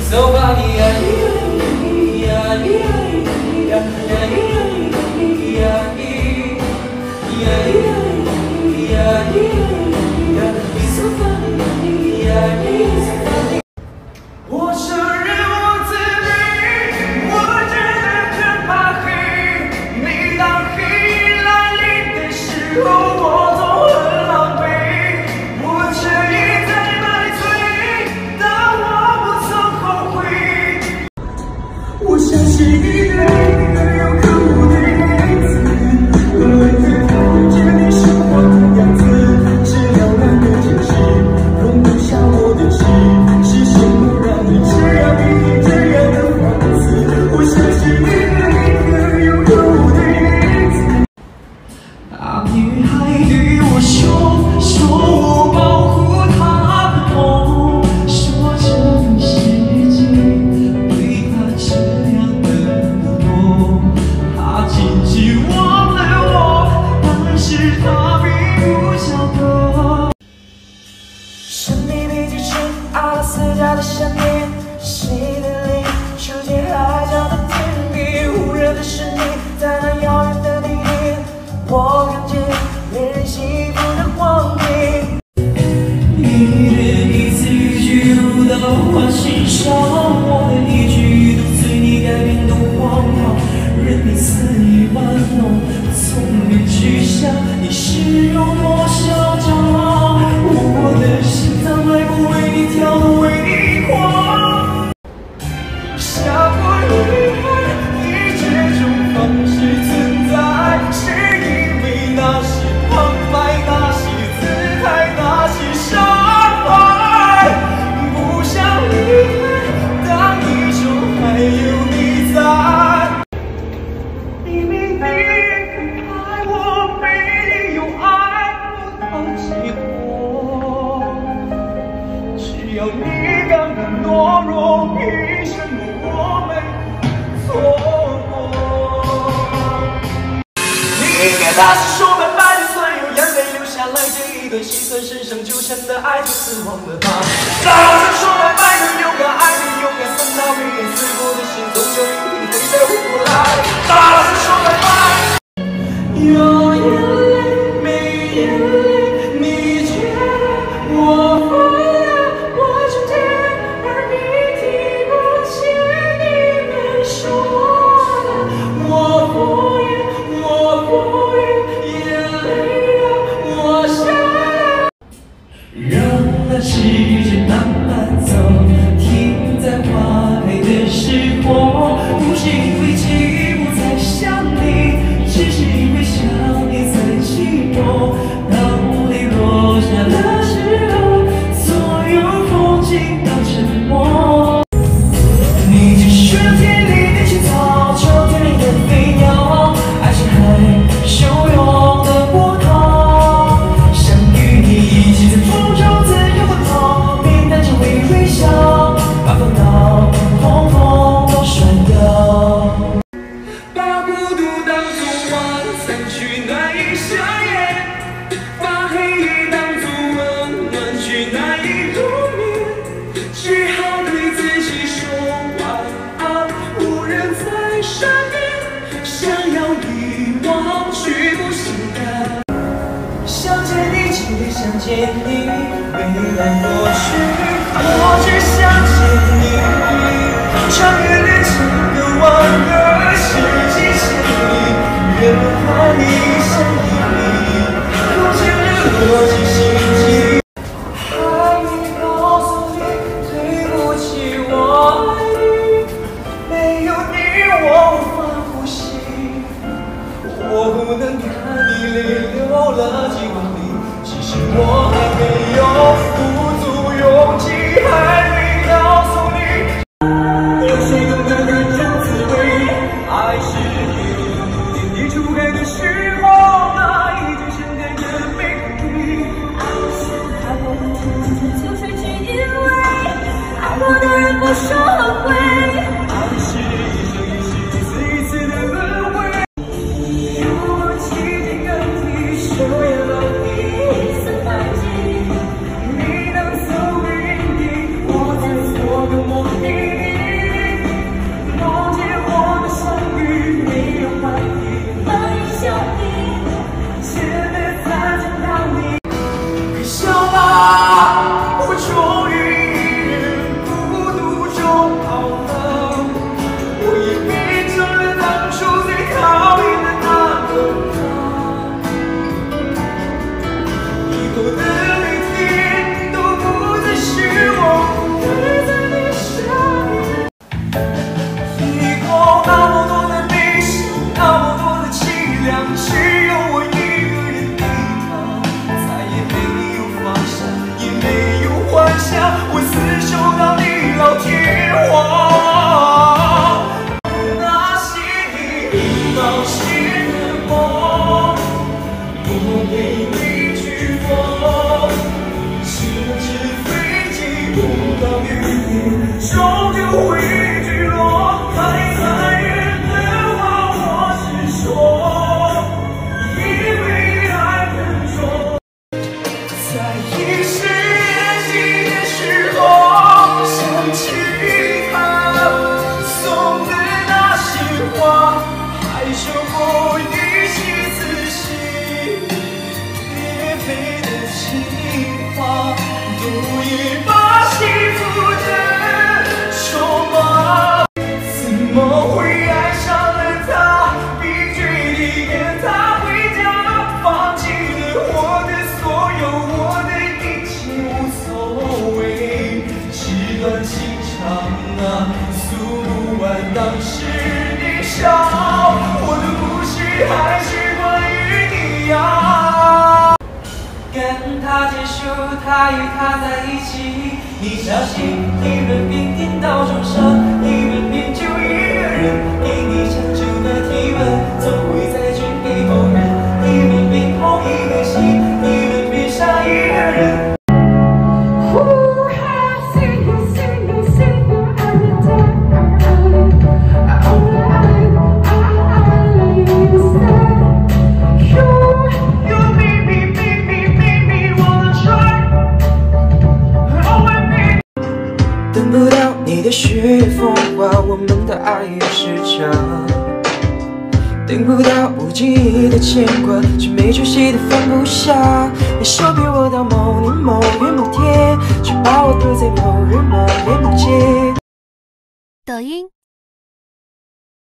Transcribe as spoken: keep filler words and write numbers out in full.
走吧你呀咿呀咿呀咿呀咿呀咿呀咿呀咿呀咿呀咿呀，你走吧你呀咿呀咿。我承认我自卑，我真的很怕黑。每当黑来临的时候，我总很狼狈。我这也在买醉，但我不曾后悔。我相信你的一个有可无的日子，我会看着你生活的样子，是遥远的城市，容不下我的心，是什么让你这样一这样的放肆？我相信你的一个有可无的日子。那女孩对我说，说我保护她的梦，说这个世界对她这样的冷落，她紧紧忘了我，但是她并不晓得。神秘北极圈，阿拉斯加的想念，谁的泪触见海角的天边？忽然的是你，在那遥远的地点，我看见恋人幸福的画面。你的一字一句入到我心上，我的一举一动随你改变都荒唐，任你肆意玩弄，从没去想你是有多嚣张。我的心脏脉搏为你跳动，为你狂。下过雨海，以这种方式存在，是因为那些旁白，那些姿态，那些伤害。不想离开，当一周还有你在。你明明很爱我，没理由爱不到结果。只要你敢不懦弱，凭什么我没错过？你应该大声说拜拜，就算有眼泪流下来，这一段心酸身上纠缠的爱就死亡了吧。大声说拜拜，就勇敢爱，就勇敢散到没人刺过的心，总有一天会再活过来。大声说拜拜。有眼泪没眼泪，你觉得我疯了，我真的，而你听不见你们说的。我不愿，我不愿，眼泪让我下来。让那时间慢慢走，停在花开的时候，不是因为寂寞才想你，只是因为想你才寂寞。当泪落下的时候，所有风景都沉默。你就是天里的青草，秋天里的飞鸟，还是海汹涌的波涛。想与你一起在风中自由奔跑，面带着微微笑，把烦恼统统都甩掉。把孤独当作晚餐，取暖一下夜，把黑夜当作温暖，去难以入眠。只好对自己说晚安，无人在身边，想要遗忘却不心甘。想见你，今夜想见你，未来过去，我只想见你。穿越了千个万个世纪千里，愿和你相依，构建了我的心机。还没告诉你对不起，我爱你，没有你我无法呼吸。我不能看你泪流了几公里，其实我还没有鼓足勇气，还没告诉你。有谁懂得人生滋味？爱是点点滴滴初开的时候，那一种简单的玫瑰。 终究会坠落。还残忍的话，我是说，因为爱很重。在遗失联系的时候，想起他送的那些话，还说过一起仔细别飞的情话，赌一把幸福的筹码。怎么会爱上了他，并决定跟他回家，放弃了我的所有，我的一切无所谓。纸短情长啊，诉不完当时年少，我的故事还是关于你啊。跟他结束，他与他在一起，你小心，你们便颠倒双手，你们便就一个人，给你长久的体温，总会再捐给某人，你们便同一个心，你们便杀一个人。等不到你的雪月风花，我们的爱有时差。等不到不经意的牵挂，却没出息的放不下。你说陪我到某年某月某天，却把我丢在某日某夜某街。 抖音。